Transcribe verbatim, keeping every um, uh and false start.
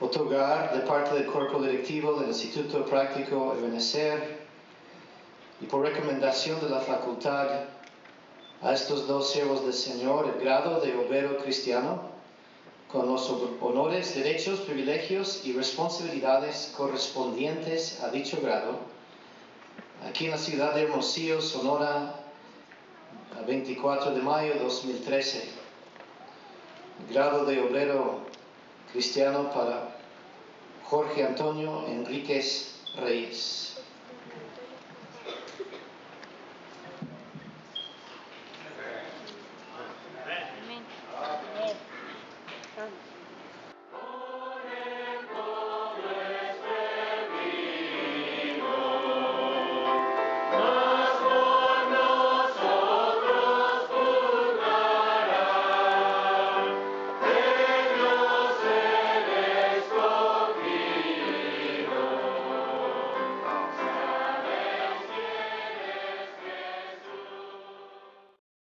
otorgar de parte del cuerpo directivo del Instituto Práctico Ebenezer y por recomendación de la facultad a estos dos siervos del Señor el grado de obrero cristiano con los honores, derechos, privilegios y responsabilidades correspondientes a dicho grado aquí en la ciudad de Hermosillo, Sonora, veinticuatro de mayo de dos mil trece. El grado de obrero cristiano para Jorge Antonio Enríquez Reyes.